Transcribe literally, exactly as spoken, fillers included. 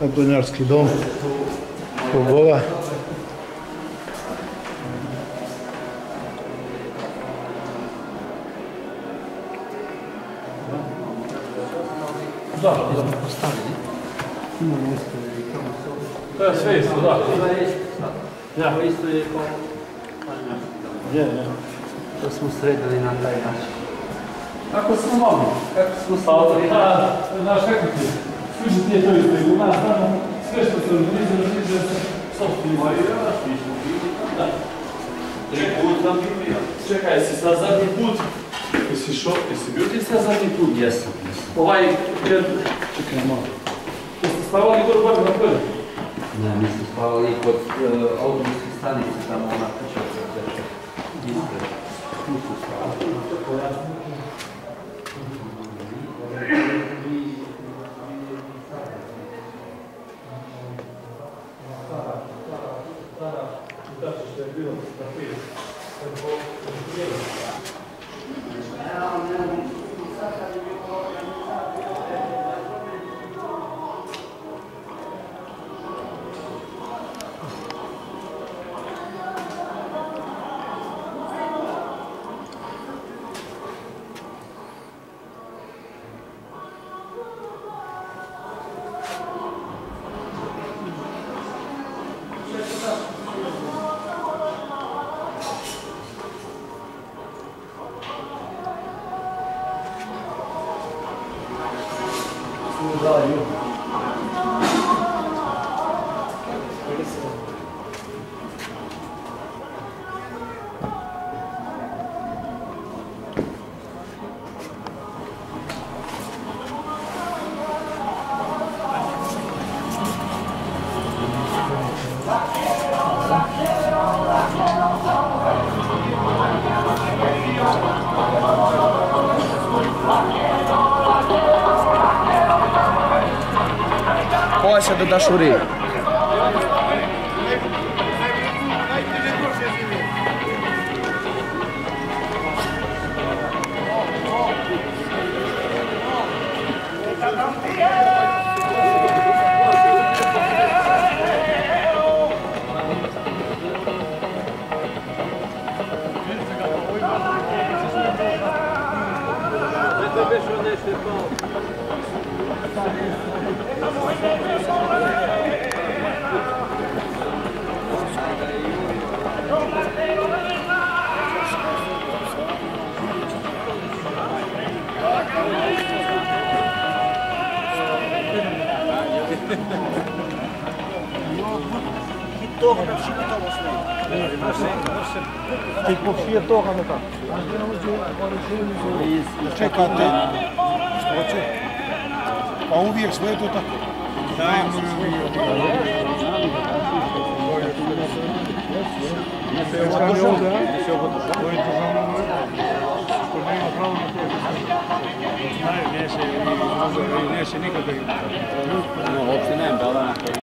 Planinarski dom Lubova. Da, da. Postavili. To je sve isto, da. Ja. To isto je kao... Je, je. To smo sredili na taj način. Kako smo mogli? Kako smo stavili? Da, znaš kako ti? Sviđa ti je to isto i u nas, znamo sve što se organizira, sviđa se sobstveni. Ma i ja, svi smo bili. Da. Tri put sam bio. Čekaj, si sad zadnji put? Jesi šo, jesi bio ti sad zadnji put? Jesam, jesam. Ovaj, jer... Čekaj, malo. Jeste spavali gore u bagu na polju? Ne, mi smo spavali kod autobuske stanice, tamo ona kućaca. Ispred. Tu su spavali. Koja se do dašuri? Ti pofije toga na tako. Čekate. Što će? Pa uvijek sve je to tako. Dajmo nam Neće nikada. Uopće nemam, da li